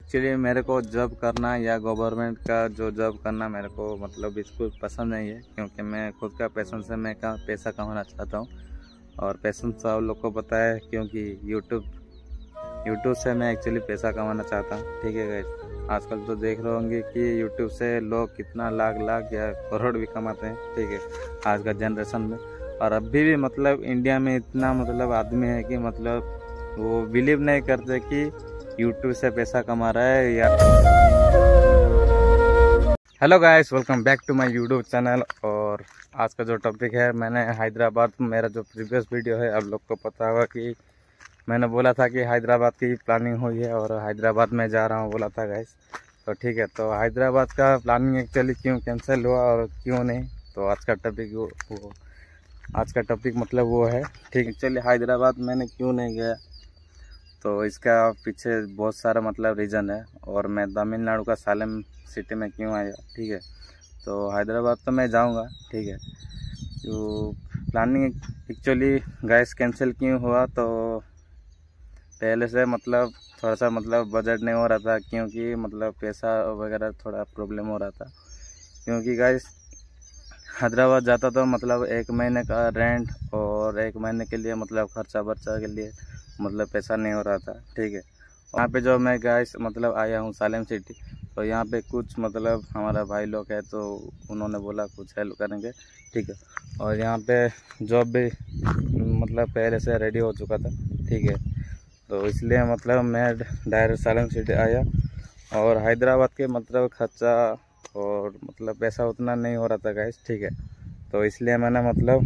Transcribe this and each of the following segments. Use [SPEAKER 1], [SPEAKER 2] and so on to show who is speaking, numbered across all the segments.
[SPEAKER 1] Actually मेरे को job करना या गवर्नमेंट का जो जॉब करना मेरे को मतलब बिल्कुल पसंद नहीं है, क्योंकि मैं खुद का पैशन से मैं का पैसा कमाना चाहता हूँ। और पैशन सब लोग को पता है, क्योंकि यूट्यूब से मैं एक्चुअली पैसा कमाना चाहता हूँ। ठीक है गाइस, आजकल तो देख रहे होंगे कि यूट्यूब से लोग कितना लाख या करोड़ भी कमाते हैं। ठीक है, आज का जनरेशन में। और अभी भी मतलब इंडिया में इतना मतलब आदमी है कि मतलब वो बिलीव नहीं करते कि यूट्यूब से पैसा कमा रहा है या। Hello guys, welcome back to my YouTube channel. और आज का जो टॉपिक है, मैंने हैदराबाद, मेरा जो प्रीवियस वीडियो है आप लोग को पता होगा कि मैंने बोला था कि हैदराबाद की प्लानिंग हुई है और हैदराबाद में जा रहा हूँ बोला था गाइस। तो ठीक है, तो हैदराबाद का प्लानिंग एक्चुअली क्यों कैंसिल हुआ और क्यों नहीं, तो आज का टॉपिक मतलब वो है। ठीक है, चलिए हैदराबाद मैंने क्यों नहीं गया, तो इसका पीछे बहुत सारा मतलब रीज़न है। और मैं तमिलनाडु का सालेम सिटी में क्यों आया। ठीक है, तो हैदराबाद तो मैं जाऊंगा। ठीक है, तो प्लानिंग एक्चुअली गैस कैंसिल क्यों हुआ, तो पहले से मतलब थोड़ा सा मतलब बजट नहीं हो रहा था, क्योंकि मतलब पैसा वगैरह थोड़ा प्रॉब्लम हो रहा था। क्योंकि गैस हैदराबाद जाता तो मतलब 1 महीने का रेंट और 1 महीने के लिए मतलब खर्चा बर्चा के लिए मतलब पैसा नहीं हो रहा था। ठीक है, वहाँ पे जो मैं गाइस मतलब आया हूँ सालेम सिटी, तो यहाँ पे कुछ मतलब हमारा भाई लोग है, तो उन्होंने बोला कुछ हेल्प करेंगे। ठीक है, और यहाँ पे जॉब भी मतलब पहले से रेडी हो चुका था। ठीक है, तो इसलिए मतलब मैं डायरेक्ट सालेम सिटी आया। और हैदराबाद के मतलब खर्चा और मतलब पैसा उतना नहीं हो रहा था गाइस। ठीक है, तो इसलिए मैंने मतलब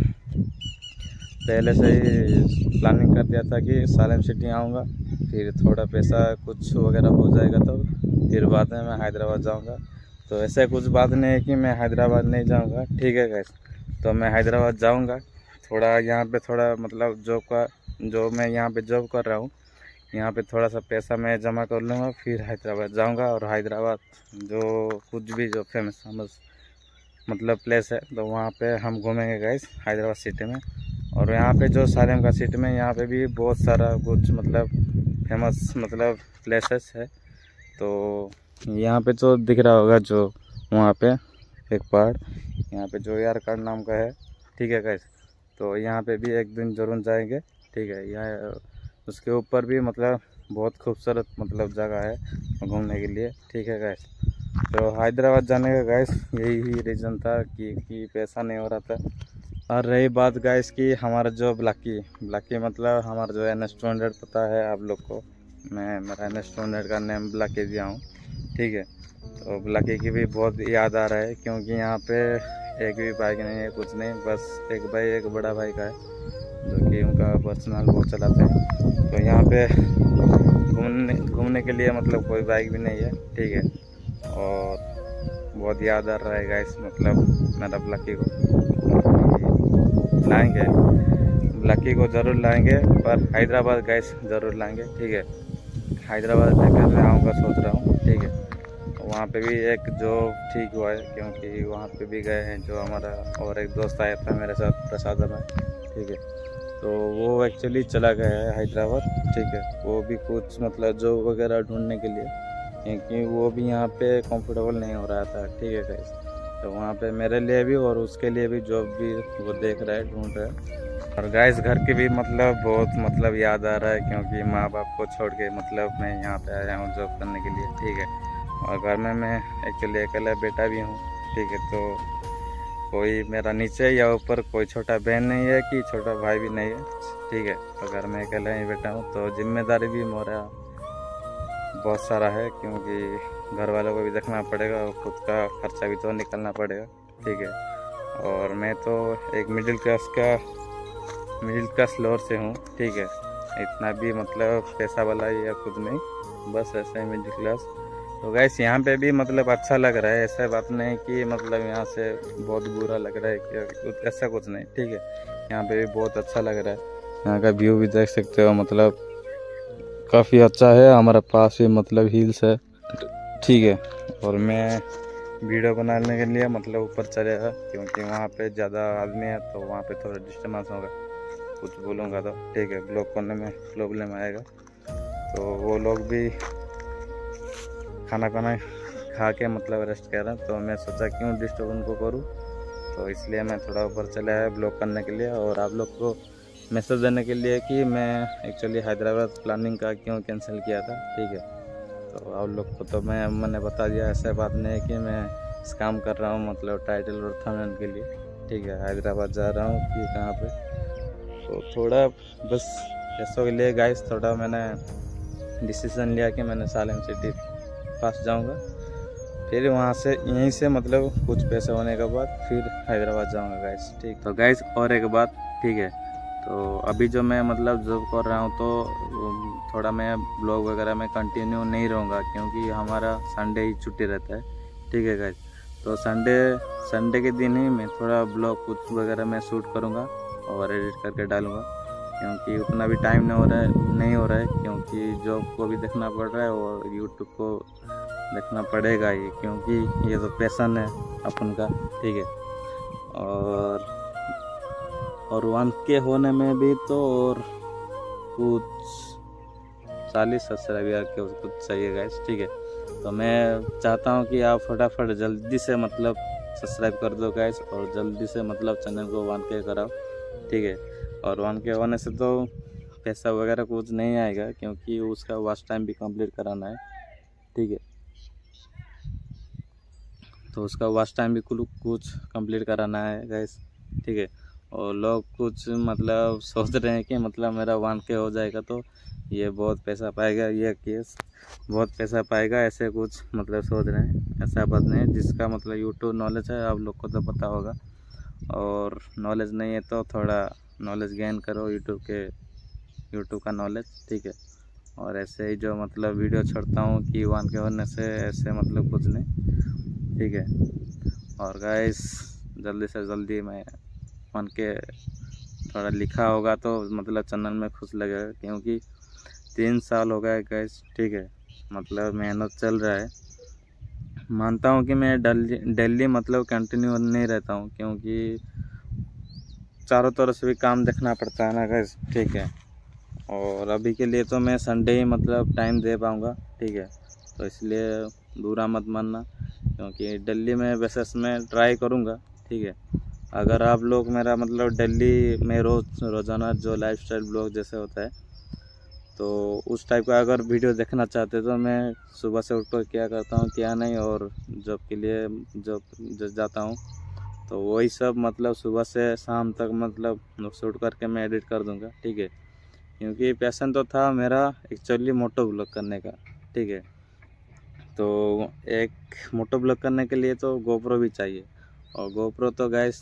[SPEAKER 1] पहले से ही प्लानिंग कर दिया था कि सालेम सिटी आऊँगा, फिर थोड़ा पैसा कुछ वगैरह हो जाएगा तो फिर बाद में मैं हैदराबाद जाऊँगा। तो ऐसे कुछ बात नहीं है कि मैं हैदराबाद नहीं जाऊँगा। ठीक है गाइस, तो मैं हैदराबाद जाऊँगा। थोड़ा यहाँ पे थोड़ा मतलब जो मैं यहाँ पे जॉब कर रहा हूँ, यहाँ पे थोड़ा सा पैसा मैं जमा कर लूँगा, फिर हैदराबाद जाऊँगा। और हैदराबाद जो कुछ भी जो फेमस मतलब प्लेस है, तो वहाँ पे हम घूमेंगे गाइस हैदराबाद सिटी में। और यहाँ पे जो सालेम का सिटी में यहाँ पे भी बहुत सारा कुछ मतलब फेमस मतलब प्लेसेस है। तो यहाँ पे तो दिख रहा होगा जो वहाँ पे एक पहाड़, यहाँ पे जो यारकाड नाम का है। ठीक है गाइस, तो यहाँ पे भी एक दिन ज़रूर जाएंगे। ठीक है, यहाँ उसके ऊपर भी मतलब बहुत खूबसूरत मतलब जगह है घूमने के लिए। ठीक है गाइस, तो हैदराबाद जाने का गाइस यही रीज़न था कि पैसा नहीं हो रहा था। और रही बात गाइस कि हमारा जो ब्लैकी मतलब हमारा जो N-100 पता है आप लोग को, मेरा N-100 का नेम ब्लैकी दिया हूँ। ठीक है, तो ब्लैकी की भी बहुत याद आ रहा है, क्योंकि यहाँ पे एक भी बाइक नहीं है, कुछ नहीं, बस एक बड़ा भाई का है जो कि उनका पर्सनल वो चलाते हैं। तो यहाँ पे घूमने के लिए मतलब कोई बाइक भी नहीं है। ठीक है, और बहुत याद आ रहा है गाइस मतलब मेरा ब्लैकी को लाएंगे, ब्लैकी को ज़रूर लाएंगे, पर हैदराबाद गैस ज़रूर लाएंगे। ठीक है, हैदराबाद लेकर आऊँगा सोच रहा हूँ। ठीक है, वहाँ पे भी एक जॉब ठीक हुआ है, क्योंकि वहाँ पे भी गए हैं जो हमारा और एक दोस्त आया था मेरे साथ प्रसाद में। ठीक है, तो वो एक्चुअली चला गया है हैदराबाद। ठीक है, वो भी कुछ मतलब जॉब वगैरह ढूंढने के लिए, क्योंकि वो भी यहाँ पे कंफर्टेबल नहीं हो रहा था। ठीक है गाइस, तो वहाँ पे मेरे लिए भी और उसके लिए भी जॉब भी वो देख रहा है, ढूंढ रहा है। और गाइस घर की भी मतलब बहुत मतलब याद आ रहा है, क्योंकि माँ बाप को छोड़ के मतलब मैं यहाँ पे आया हूँ जॉब करने के लिए। ठीक है, और घर में मैं एक्चुअली अकेला बेटा भी हूँ। ठीक है, तो कोई मेरा नीचे या ऊपर कोई छोटा बहन नहीं है कि छोटा भाई भी नहीं है। ठीक है, तो घर में अकेला ही बेटा हूँ, तो जिम्मेदारी भी मेरा बहुत सारा है, क्योंकि घर वालों को भी देखना पड़ेगा और खुद का खर्चा भी तो निकलना पड़ेगा। ठीक है, और मैं तो एक मिडिल क्लास लोअर से हूँ। ठीक है, इतना भी मतलब पैसा वाला या कुछ नहीं, बस ऐसे ही मिडिल क्लास। तो गैस यहाँ पे भी मतलब अच्छा लग रहा है, ऐसा बात नहीं कि मतलब यहाँ से बहुत बुरा लग रहा है कि ऐसा कुछ नहीं। ठीक है, यहाँ पे भी बहुत अच्छा लग रहा है, यहाँ का व्यू भी देख सकते हो, मतलब काफ़ी अच्छा है। हमारे पास भी मतलब हिल्स है। ठीक है, और मैं वीडियो बनाने के लिए मतलब ऊपर चलेगा, क्योंकि वहाँ पे ज़्यादा आदमी है, तो वहाँ पे थोड़ा डिस्टर्बेंस होगा, कुछ बोलूँगा तो। ठीक है, ब्लॉग करने में प्रॉब्लम आएगा, तो वो लोग भी खाना खाना खा के मतलब रेस्ट कर रहा, तो मैं सोचा क्यों डिस्टर्ब उनको करूँ, तो इसलिए मैं थोड़ा ऊपर चला आया ब्लॉग करने के लिए और आप लोग को मैसेज देने के लिए कि मैं एक्चुअली हैदराबाद प्लानिंग का क्यों कैंसिल किया था। ठीक है, तो आप लोग को तो मैंने बता दिया, ऐसा बात नहीं है कि मैं काम कर रहा हूँ मतलब टाइटल और थंबनेल के लिए। ठीक है, हैदराबाद जा रहा हूँ कि कहाँ पे, तो थोड़ा बस पैसों के लिए गाइस थोड़ा मैंने डिसीज़न लिया कि मैंने सालेम सिटी पास जाऊँगा, फिर वहाँ से यहीं से मतलब कुछ पैसे होने के बाद फिर हैदराबाद जाऊँगा गाइस। ठीक, तो गाइस और एक बात, ठीक है, तो अभी जो मैं मतलब जॉब कर रहा हूँ तो थोड़ा मैं ब्लॉग वगैरह में कंटिन्यू नहीं रहूँगा क्योंकि हमारा संडे ही छुट्टी रहता है। ठीक है गाइस, तो संडे के दिन ही मैं थोड़ा ब्लॉग कुछ वगैरह मैं शूट करूँगा और एडिट करके डालूँगा, क्योंकि उतना भी टाइम नहीं हो रहा है क्योंकि जॉब को भी देखना पड़ रहा है और यूट्यूब को देखना पड़ेगा ही, क्योंकि ये तो पैशन है अपन का। ठीक है, और 1K होने में भी तो और कुछ 40 सब्सक्राइबर के कुछ चाहिए गाइस। ठीक है, तो मैं चाहता हूँ कि आप फटाफट जल्दी से मतलब सब्सक्राइब कर दो गाइस और जल्दी से मतलब चैनल को 1K कराओ। ठीक है, और 1K होने से तो पैसा वगैरह कुछ नहीं आएगा क्योंकि उसका वॉच टाइम भी कंप्लीट कराना है। ठीक है, तो उसका वॉच टाइम भी कुछ कंप्लीट कराना है गाइस। ठीक है, और लोग कुछ मतलब सोच रहे हैं कि मतलब मेरा 1K हो जाएगा तो ये बहुत पैसा पाएगा, ये केस बहुत पैसा पाएगा, ऐसे कुछ मतलब सोच रहे हैं। ऐसा बात नहीं है, जिसका मतलब यूट्यूब नॉलेज है आप लोग को तो पता होगा, और नॉलेज नहीं है तो थोड़ा नॉलेज गेन करो यूट्यूब का नॉलेज। ठीक है, और ऐसे ही जो मतलब वीडियो छोड़ता हूँ कि 1K होने से ऐसे मतलब कुछ नहीं। ठीक है, और गाइस जल्दी से जल्दी मैं 1K थोड़ा लिखा होगा तो मतलब चैनल में खुश लगेगा, क्योंकि 3 साल हो गए गाइस। ठीक है, मतलब मेहनत चल रहा है। मानता हूँ कि मैं डेली मतलब कंटिन्यू नहीं रहता हूँ क्योंकि चारों तरफ से भी काम देखना पड़ता है ना गाइस। ठीक है, और अभी के लिए तो मैं संडे ही मतलब टाइम दे पाऊँगा। ठीक है, तो इसलिए बुरा मत मानना क्योंकि दिल्ली में बेसिस में ट्राई करूँगा। ठीक है, अगर आप लोग मेरा मतलब दिल्ली में रोज़ाना जो लाइफस्टाइल ब्लॉग जैसे होता है तो उस टाइप का अगर वीडियो देखना चाहते तो मैं सुबह से उठकर क्या करता हूँ क्या नहीं, और जॉब के लिए जब जाता हूँ तो वही सब मतलब सुबह से शाम तक मतलब शूट करके मैं एडिट कर दूँगा। ठीक है, क्योंकि पैशन तो था मेरा एक्चुअली मोटो ब्लॉग करने का। ठीक है, तो एक मोटो ब्लॉग करने के लिए तो गोप्रो भी चाहिए, और गोप्रो तो गाइस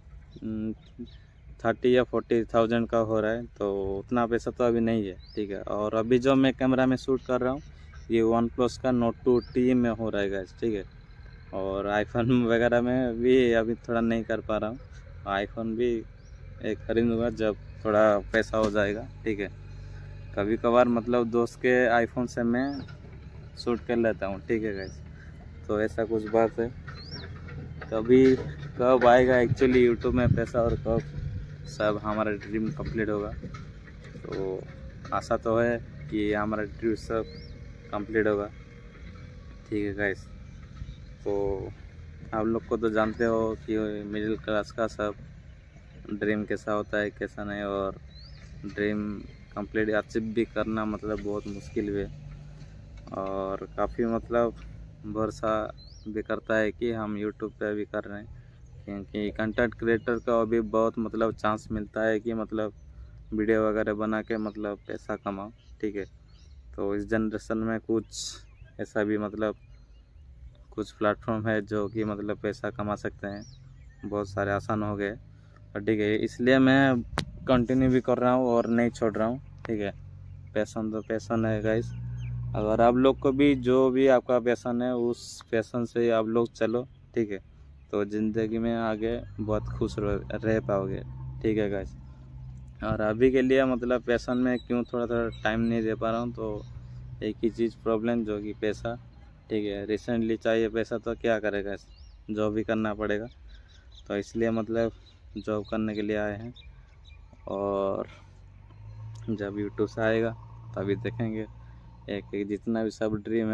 [SPEAKER 1] 30 या 40,000 का हो रहा है, तो उतना पैसा तो अभी नहीं है। ठीक है, और अभी जो मैं कैमरा में शूट कर रहा हूँ ये OnePlus का Note 2 T में हो रहा है गाइस। ठीक है, और आईफोन वगैरह में भी अभी थोड़ा नहीं कर पा रहा हूँ, आईफोन भी एक खरीदूँगा जब थोड़ा पैसा हो जाएगा। ठीक है, कभी कभार मतलब दोस्त के आईफोन से मैं शूट कर लेता हूँ। ठीक है गाइस, तो ऐसा कुछ बात है। कभी कब आएगा एक्चुअली यूट्यूब में पैसा और कब सब हमारा ड्रीम कंप्लीट होगा, तो आशा तो है कि हमारा ड्रीम सब कंप्लीट होगा। ठीक है गाइस, तो आप लोग को तो जानते हो कि मिडिल क्लास का सब ड्रीम कैसा होता है कैसा नहीं, और ड्रीम कंप्लीट अचीव भी करना मतलब बहुत मुश्किल भी है, और काफ़ी मतलब भरोसा भी करता है कि हम यूट्यूब पे भी कर रहे हैं, क्योंकि कंटेंट क्रिएटर का अभी बहुत मतलब चांस मिलता है कि मतलब वीडियो वगैरह बना के मतलब पैसा कमाओ। ठीक है, तो इस जनरेशन में कुछ ऐसा भी मतलब कुछ प्लेटफॉर्म है जो कि मतलब पैसा कमा सकते हैं, बहुत सारे आसान हो गए। और ठीक है, इसलिए मैं कंटिन्यू भी कर रहा हूँ और नहीं छोड़ रहा हूँ। ठीक है, पैशन तो पैशन है गाइस, अगर आप लोग को भी जो भी आपका पैशन है उस पैशन से आप लोग चलो। ठीक है, तो ज़िंदगी में आगे बहुत खुश रह पाओगे। ठीक है गाइस, और अभी के लिए मतलब पैशन में क्यों थोड़ा थोड़ा टाइम नहीं दे पा रहा हूँ, तो एक ही चीज़ प्रॉब्लम जो कि पैसा। ठीक है, रिसेंटली चाहिए पैसा तो क्या करेगा, जॉब भी करना पड़ेगा, तो इसलिए मतलब जॉब करने के लिए आए हैं, और जब यूट्यूब से आएगा तभी देखेंगे। एक एक जितना भी सब ड्रीम है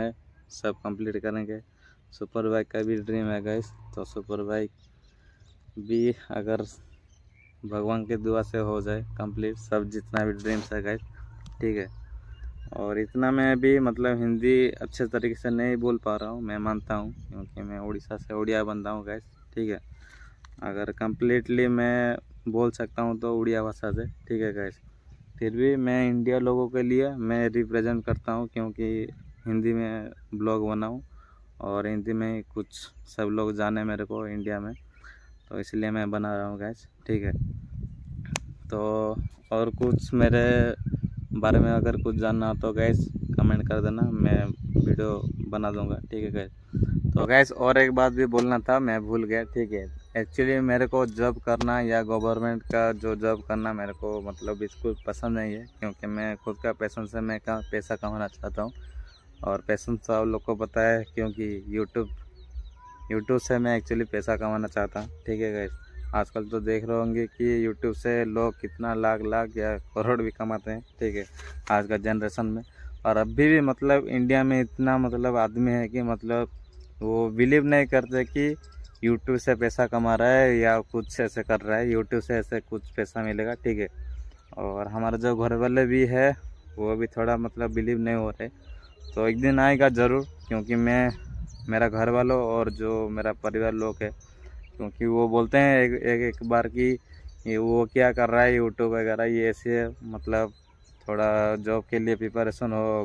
[SPEAKER 1] सब कंप्लीट करेंगे। सुपर बाइक का भी ड्रीम है गाइस, तो सुपर बाइक भी अगर भगवान के दुआ से हो जाए कंप्लीट, सब जितना भी ड्रीम्स है गाइस, ठीक है। और इतना मैं भी मतलब हिंदी अच्छे तरीके से नहीं बोल पा रहा हूँ, मैं मानता हूँ, क्योंकि मैं उड़ीसा से उड़िया बंदा हूँ गाइस, ठीक है। अगर कम्प्लीटली मैं बोल सकता हूँ तो उड़िया भाषा से, ठीक है गाइस। फिर भी मैं इंडिया लोगों के लिए मैं रिप्रेजेंट करता हूँ, क्योंकि हिंदी में ब्लॉग बनाऊँ और हिंदी में ही कुछ सब लोग जाने मेरे को इंडिया में, तो इसलिए मैं बना रहा हूँ गाइस, ठीक है। तो और कुछ मेरे बारे में अगर कुछ जानना हो तो गैस कमेंट कर देना, मैं वीडियो बना दूंगा, ठीक है गैस। तो गैस और एक बात भी बोलना था, मैं भूल गया, ठीक है। एक्चुअली मेरे को जॉब करना या गवर्नमेंट का जो जॉब करना मेरे को मतलब बिल्कुल पसंद नहीं है, क्योंकि मैं खुद का पैशन से मैं पैसा कमाना चाहता हूँ। और पैशन तो आप लोग को पता है, क्योंकि यूट्यूब से मैं एक्चुअली पैसा कमाना चाहता हूँ, ठीक है गैस। आजकल तो देख रहे होंगे कि यूट्यूब से लोग कितना लाख लाख या करोड़ भी कमाते हैं, ठीक है, आज का जनरेशन में। और अभी भी मतलब इंडिया में इतना मतलब आदमी है कि मतलब वो बिलीव नहीं करते कि यूट्यूब से पैसा कमा रहा है या कुछ ऐसे कर रहा है, यूट्यूब से ऐसे कुछ पैसा मिलेगा, ठीक है। और हमारे जो घर वाले भी है वो भी थोड़ा मतलब बिलीव नहीं हो रहे, तो एक दिन आएगा ज़रूर, क्योंकि मेरा घर वालों और जो मेरा परिवार लोग है, क्योंकि वो बोलते हैं एक बार कि ये वो क्या कर रहा है यूट्यूब वगैरह, ये ऐसे मतलब थोड़ा जॉब के लिए प्रिपरेशन हो,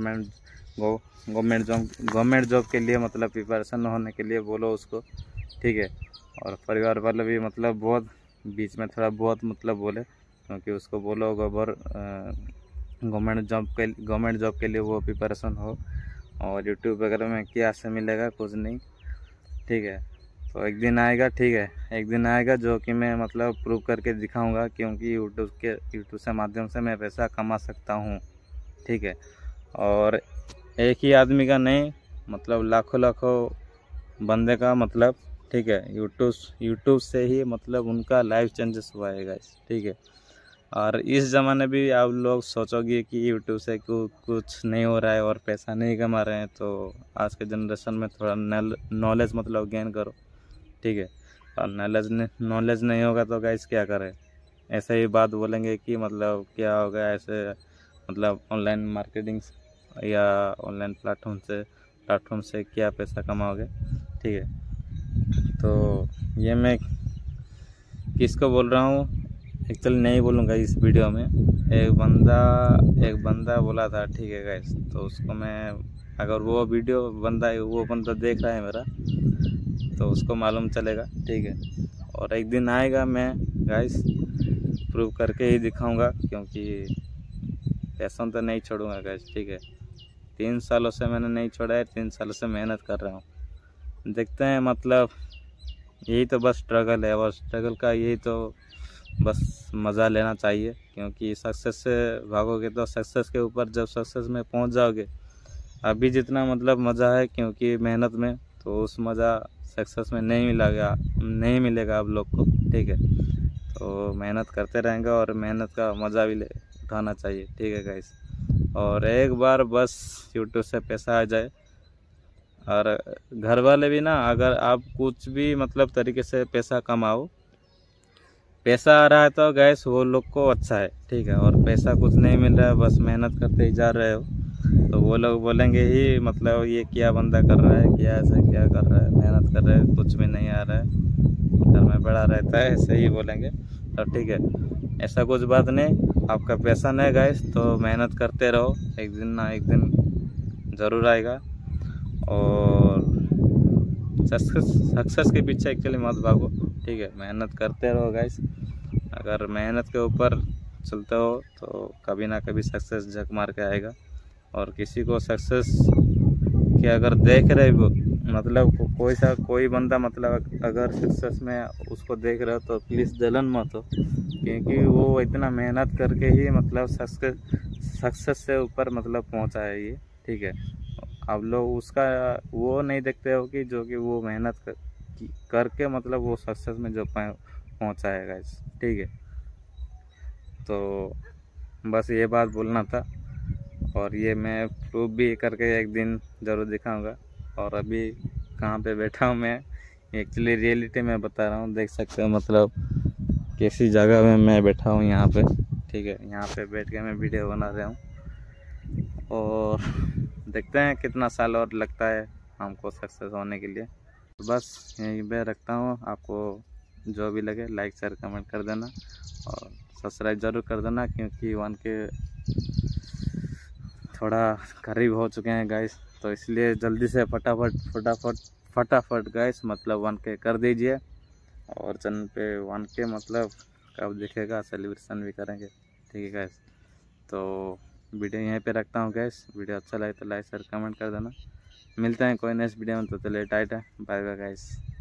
[SPEAKER 1] गवर्नमेंट जॉब के लिए मतलब प्रिपरेशन होने के लिए बोलो उसको, ठीक है। और परिवार वाले भी मतलब बहुत बीच में थोड़ा बहुत मतलब बोले, क्योंकि उसको बोलो गवर्नमेंट जॉब के लिए वो प्रिपरेशन हो, और यूट्यूब वगैरह में क्या से मिलेगा, कुछ नहीं, ठीक है। तो एक दिन आएगा, ठीक है, एक दिन आएगा जो कि मैं मतलब प्रूव करके दिखाऊंगा, क्योंकि यूट्यूब से माध्यम से मैं पैसा कमा सकता हूँ, ठीक है। और एक ही आदमी का नहीं, मतलब लाखों लाखों बंदे का मतलब, ठीक है, यूट्यूब से ही मतलब उनका लाइफ चेंजेस हुआ है गाइस, ठीक है। और इस ज़माने भी आप लोग सोचोगे कि यूट्यूब से कुछ नहीं हो रहा है और पैसा नहीं कमा रहे हैं, तो आज के जनरेशन में थोड़ा नॉलेज मतलब गेन करो, ठीक है। और नॉलेज नहीं होगा तो गाइस क्या करें, ऐसे ही बात बोलेंगे कि मतलब क्या होगा ऐसे, मतलब ऑनलाइन मार्केटिंग या ऑनलाइन प्लेटफॉर्म से क्या पैसा कमाओगे, ठीक है। तो ये मैं किसको बोल रहा हूँ एक्चुअली नहीं बोलूँगा इस वीडियो में। एक बंदा बोला था, ठीक है गाइस, तो उसको मैं अगर वो बंदा देख रहा है मेरा, तो उसको मालूम चलेगा, ठीक है। और एक दिन आएगा मैं गाइस प्रूव करके ही दिखाऊंगा, क्योंकि पैशन तो नहीं छोड़ूंगा गाइस, ठीक है। 3 सालों से मैंने नहीं छोड़ा है, 3 सालों से मेहनत कर रहा हूँ। देखते हैं मतलब यही तो बस स्ट्रगल है, और स्ट्रगल का यही तो बस मज़ा लेना चाहिए, क्योंकि सक्सेस से भागोगे तो सक्सेस के ऊपर जब सक्सेस में पहुंच जाओगे, अभी जितना मतलब मज़ा है क्योंकि मेहनत में, तो उस मज़ा सक्सेस में नहीं मिलेगा आप लोग को, ठीक है। तो मेहनत करते रहेंगे और मेहनत का मज़ा भी उठाना चाहिए, ठीक है गाइस। और एक बार बस यूट्यूब से पैसा आ जाए, और घर वाले भी ना, अगर आप कुछ भी मतलब तरीके से पैसा कमाओ, पैसा आ रहा है तो गैस वो लोग को अच्छा है, ठीक है। और पैसा कुछ नहीं मिल रहा है, बस मेहनत करते ही जा रहे हो, तो वो लोग बोलेंगे ही मतलब ये क्या बंदा कर रहा है, क्या ऐसा क्या कर रहा है, मेहनत कर रहा है, कुछ भी नहीं आ रहा है, घर में पड़ा रहता है, ऐसे ही बोलेंगे। तो ठीक है, ऐसा कुछ बात नहीं, आपका पैशन है गैस तो मेहनत करते रहो, एक दिन ना एक दिन ज़रूर आएगा। और सक्सेस के पीछे एक्चुअली मत भागो, ठीक है, मेहनत करते रहो गाइस। अगर मेहनत के ऊपर चलते हो तो कभी ना कभी सक्सेस झक मार के आएगा। और किसी को सक्सेस के अगर देख रहे हो, मतलब कोई बंदा मतलब अगर सक्सेस में उसको देख रहे हो तो प्लीज़ जलन मत हो, क्योंकि वो इतना मेहनत करके ही मतलब सक्सेस से ऊपर मतलब पहुंचा है ये, ठीक है। आप लोग उसका वो नहीं देखते हो कि जो कि वो मेहनत करके मतलब वो सक्सेस में जो पहुंचा है गाइस, ठीक है। तो बस ये बात बोलना था। और ये मैं प्रूफ भी करके एक दिन ज़रूर दिखाऊंगा। और अभी कहाँ पे बैठा हूँ मैं, एक्चुअली रियलिटी में बता रहा हूँ, देख सकते हो मतलब कैसी जगह में मैं बैठा हूँ यहाँ पे, ठीक है। यहाँ पे बैठ के मैं वीडियो बना रहा हूँ और देखते हैं कितना साल और लगता है हमको सक्सेस होने के लिए। तो बस यहीं पे रखता हूँ। आपको जो भी लगे लाइक शेयर कमेंट कर देना और सब्सक्राइब ज़रूर कर देना, क्योंकि 1K थोड़ा करीब हो चुके हैं गाइस, तो इसलिए जल्दी से फटाफट गाइस मतलब 1K कर दीजिए। और चैनल पे 1K मतलब कब दिखेगा, सेलिब्रेशन भी करेंगे, ठीक है गाइस। तो वीडियो यहीं पे रखता हूँ गाइस। वीडियो अच्छा लगे तो लाइक शेयर कमेंट कर देना। मिलते हैं कोई नेक्स्ट वीडियो में, तो चलिए टाइट है, बाय बाय गाइस।